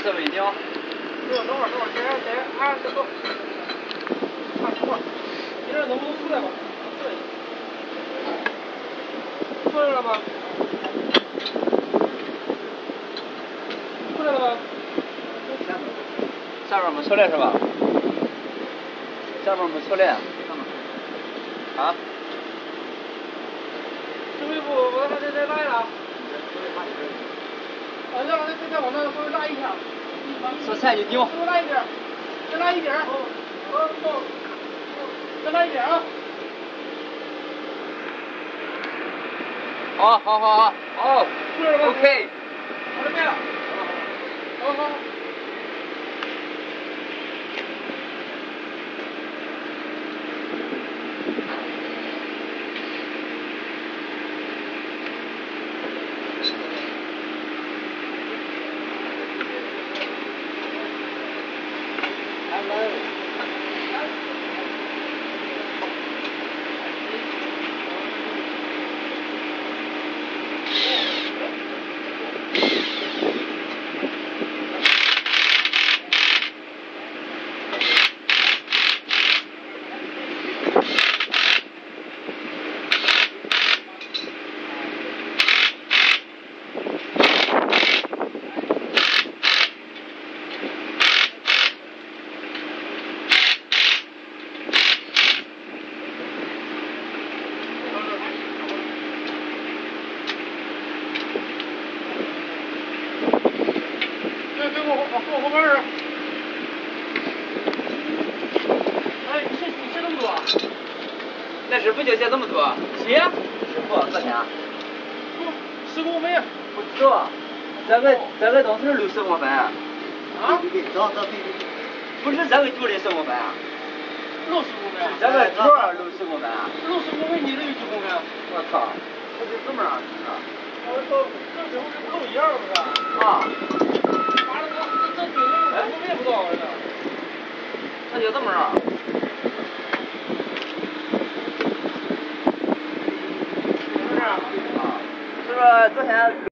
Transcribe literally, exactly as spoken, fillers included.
设备鸟。 等会儿等会儿等会儿，先先啊，先走。啊，等会儿，你这能不能出来吧？对。出来了吗？出来了吗？ 下边没出来是吧？下边没出来。啊？ 指挥部，我他这这来了。啊，让他再再往那稍微拉一下。 说菜就牛。 多拉一点，再拉一点。哦，好，走。再拉一点啊。 好，好，好，好，好。 出来了吗 ？OK。 好了没有？好好。往后后边儿啊！哎，你写你写那么多？ 那师傅就写这么多？写？师傅多少钱？ 十公分。 不知道，这个这个都是六十公分。啊？ 对对对，走走对对对。 不是这个九的十公分啊？ 六十公分。 这个角六十公分啊？ 六十公分，你这有几公分？ 我操，这是怎么样？ 我操，这跟不都一样是吧？ 啊。 妈的，这这这这公分也不到这。 那就这么着。是不是？啊。是不是昨天？